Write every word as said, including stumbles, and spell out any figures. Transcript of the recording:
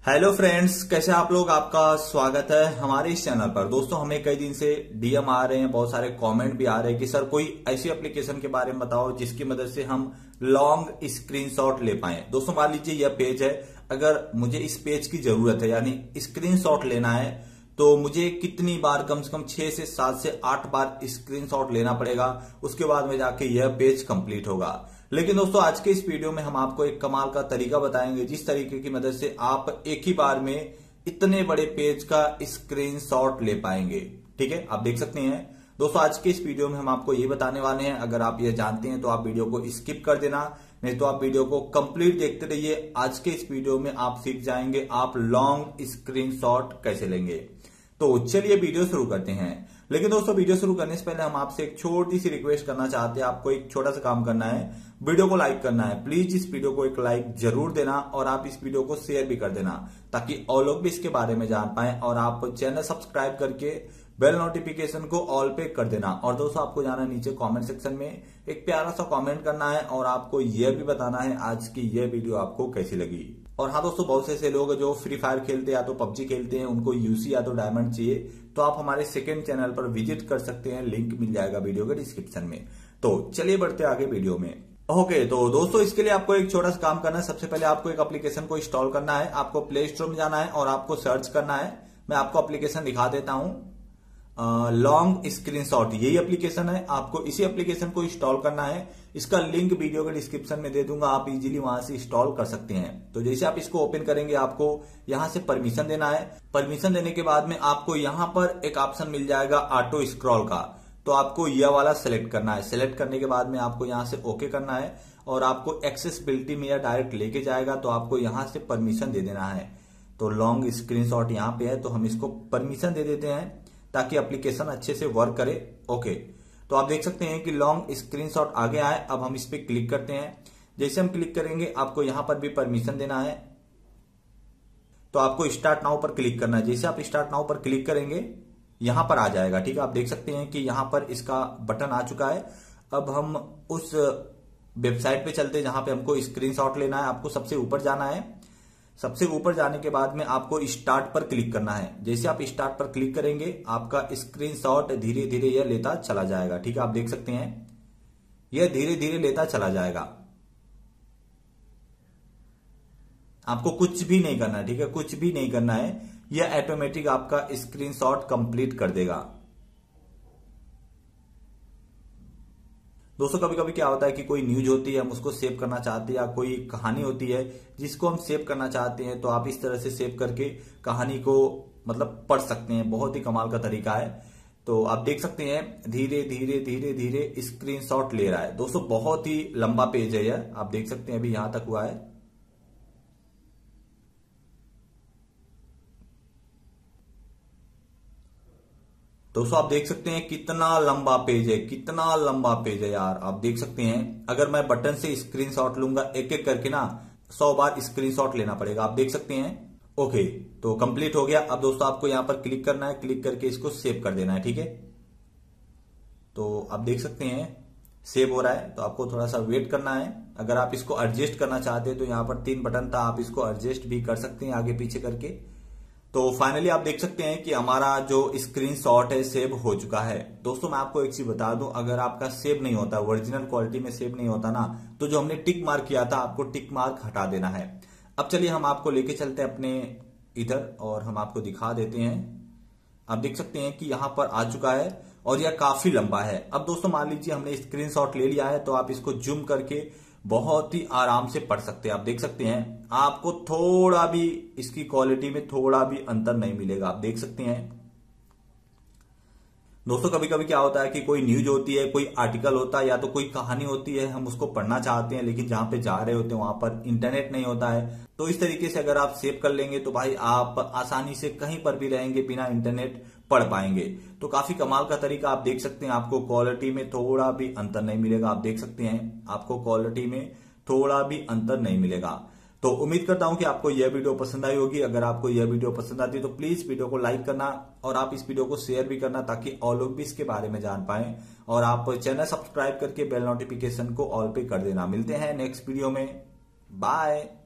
Hello friends, कैसे आप लोग। आपका स्वागत है हमारे इस चैनल पर। दोस्तों, हमें कई दिन से डीएम आ रहे हैं, बहुत सारे कमेंट भी आ रहे हैं कि सर कोई ऐसी एप्लीकेशन के बारे में बताओ जिसकी मदद से हम लॉन्ग स्क्रीनशॉट ले पाएं। दोस्तों, मान लीजिए यह पेज है, अगर मुझे इस पेज की जरूरत है यानी स्क्रीनशॉट लेना है तो मुझे कितनी बार, कम से कम छह से सात से आठ बार स्क्रीनशॉट लेना पड़ेगा, उसके बाद में जाके यह पेज कंप्लीट होगा। लेकिन दोस्तों, आज के इस वीडियो में हम आपको एक कमाल का तरीका बताएंगे जिस तरीके की मदद से आप एक ही बार में इतने बड़े पेज का स्क्रीनशॉट ले पाएंगे। ठीक है, आप देख सकते हैं। दोस्तों, आज के इस वीडियो में हम आपको ये बताने वाले हैं। अगर आप ये जानते हैं तो आप वीडियो को स्किप कर देना, नहीं तो आप वीडियो को कंप्लीट देखते रहिए। आज के इस वीडियो में आप सीख जाएंगे आप लॉन्ग स्क्रीनशॉट कैसे लेंगे। तो चलिए वीडियो शुरू करते हैं। लेकिन दोस्तों, वीडियो शुरू करने से पहले हम आपसे एक छोटी सी रिक्वेस्ट करना चाहते हैं। आपको एक छोटा सा काम करना है, वीडियो को लाइक करना है। प्लीज इस वीडियो को एक लाइक जरूर देना और आप इस वीडियो को शेयर भी कर देना ताकि और लोग भी इसके बारे में जान पाए। और आप चैनल सब्सक्राइब करके बेल नोटिफिकेशन को ऑल पे कर देना। और दोस्तों, आपको जाना नीचे कमेंट सेक्शन में एक प्यारा सा कमेंट करना है और आपको यह भी बताना है आज की यह वीडियो आपको कैसी लगी। और हाँ दोस्तों, बहुत से ऐसे लोग जो फ्री फायर खेलते हैं या तो पबजी खेलते हैं, उनको यूसी या तो डायमंड चाहिए, तो आप हमारे सेकंड चैनल पर विजिट कर सकते हैं। लिंक मिल जाएगा वीडियो के डिस्क्रिप्शन में। तो चलिए बढ़ते आगे वीडियो में। ओके, तो दोस्तों, इसके लिए आपको एक छोटा सा काम करना है। सबसे पहले आपको एक एप्लीकेशन को इंस्टॉल करना है। आपको प्ले स्टोर में जाना है और आपको सर्च करना है। मैं आपको एप्लीकेशन दिखा देता हूं, लॉन्ग स्क्रीनशॉट, यही एप्लीकेशन है। आपको इसी एप्लीकेशन को इंस्टॉल करना है। इसका लिंक वीडियो के डिस्क्रिप्शन में दे दूंगा, आप इजीली वहां से इंस्टॉल कर सकते हैं। तो जैसे आप इसको ओपन करेंगे, आपको यहां से परमिशन देना है। परमिशन देने के बाद में आपको यहां पर एक ऑप्शन मिल जाएगा ऑटो स्क्रॉल का, तो आपको यह वाला सेलेक्ट करना है। सेलेक्ट करने के बाद में आपको यहां से ओके करना है और आपको एक्सेसिबिलिटी में या डायरेक्ट लेके जाएगा, तो आपको यहां से परमिशन दे देना है। तो लॉन्ग स्क्रीनशॉट यहां पे है, तो हम इसको परमिशन दे देते हैं ताकि एप्लीकेशन अच्छे से वर्क करे। ओके, तो आप देख सकते हैं कि लॉन्ग स्क्रीनशॉट आ गया है। अब हम इस पे क्लिक करते हैं। जैसे हम क्लिक करेंगे, आपको यहां पर भी परमिशन देना है, तो आपको स्टार्ट नाउ पर क्लिक करना है। जैसे आप स्टार्ट नाउ पर क्लिक करेंगे, यहां पर आ जाएगा। ठीक है, आप देख सकते हैं कि यहां पर इसका बटन आ चुका है। अब हम उस वेबसाइट पे चलते हैं जहां पे हमको स्क्रीनशॉट लेना है। आपको सबसे ऊपर जाना है। सबसे ऊपर जाने के बाद में आपको स्टार्ट पर क्लिक करना है। जैसे आप स्टार्ट पर क्लिक करेंगे, आपका स्क्रीनशॉट धीरे धीरे यह लेता चला जाएगा। ठीक है, आप देख सकते हैं यह धीरे धीरे लेता चला जाएगा। आपको कुछ भी नहीं करना है। ठीक है, कुछ भी नहीं करना है, यह ऑटोमेटिक आपका स्क्रीनशॉट कंप्लीट कर देगा। दोस्तों, कभी कभी क्या होता है कि कोई न्यूज होती है, हम उसको सेव करना चाहते हैं, या कोई कहानी होती है जिसको हम सेव करना चाहते हैं, तो आप इस तरह से सेव करके कहानी को मतलब पढ़ सकते हैं। बहुत ही कमाल का तरीका है। तो आप देख सकते हैं धीरे धीरे धीरे धीरे स्क्रीनशॉट ले रहा है। दोस्तों, बहुत ही लंबा पेज है यह, आप देख सकते हैं अभी यहां तक हुआ है। दोस्तों, आप देख सकते हैं कितना लंबा पेज है, कितना लंबा पेज है यार। आप देख सकते हैं अगर मैं बटन से स्क्रीनशॉट लूंगा एक एक करके ना, सौ बार स्क्रीनशॉट लेना पड़ेगा। आप देख सकते हैं। ओके, तो कंप्लीट हो गया। अब दोस्तों, आपको यहां पर क्लिक करना है, क्लिक करके इसको सेव कर देना है। ठीक है, तो आप देख सकते हैं सेव हो रहा है। तो आपको थोड़ा सा वेट करना है। अगर आप इसको एडजस्ट करना चाहते हैं तो यहां पर तीन बटन था, आप इसको एडजस्ट भी कर सकते हैं आगे पीछे करके। तो फाइनली आप देख सकते हैं कि हमारा जो स्क्रीनशॉट है सेव हो चुका है। दोस्तों, मैं आपको एक चीज बता दूं, अगर आपका सेव नहीं होता, ओरिजिनल क्वालिटी में सेव नहीं होता ना, तो जो हमने टिक मार्क किया था, आपको टिक मार्क हटा देना है। अब चलिए हम आपको लेके चलते हैं अपने इधर और हम आपको दिखा देते हैं। आप देख सकते हैं कि यहां पर आ चुका है और यह काफी लंबा है। अब दोस्तों, मान लीजिए हमने स्क्रीनशॉट ले लिया है, तो आप इसको जूम करके बहुत ही आराम से पढ़ सकते हैं। आप देख सकते हैं आपको थोड़ा भी इसकी क्वालिटी में थोड़ा भी अंतर नहीं मिलेगा। आप देख सकते हैं। दोस्तों, कभी कभी क्या होता है कि कोई न्यूज होती है, कोई आर्टिकल होता है, या तो कोई कहानी होती है, हम उसको पढ़ना चाहते हैं, लेकिन जहां पे जा रहे होते हैं वहां पर इंटरनेट नहीं होता है। तो इस तरीके से अगर आप सेव कर लेंगे तो भाई आप आसानी से कहीं पर भी रहेंगे, बिना इंटरनेट पढ़ पाएंगे। तो काफी कमाल का तरीका। आप देख सकते हैं आपको क्वालिटी में थोड़ा भी अंतर नहीं मिलेगा। आप देख सकते हैं आपको क्वालिटी में थोड़ा भी अंतर नहीं मिलेगा। तो उम्मीद करता हूं कि आपको यह वीडियो पसंद आई होगी। अगर आपको यह वीडियो पसंद आती है तो प्लीज वीडियो को लाइक करना और आप इस वीडियो को शेयर भी करना ताकि और लोग भी इसके बारे में जान पाएं। और आप चैनल सब्सक्राइब करके बेल नोटिफिकेशन को ऑल पे कर देना। मिलते हैं नेक्स्ट वीडियो में। बाय।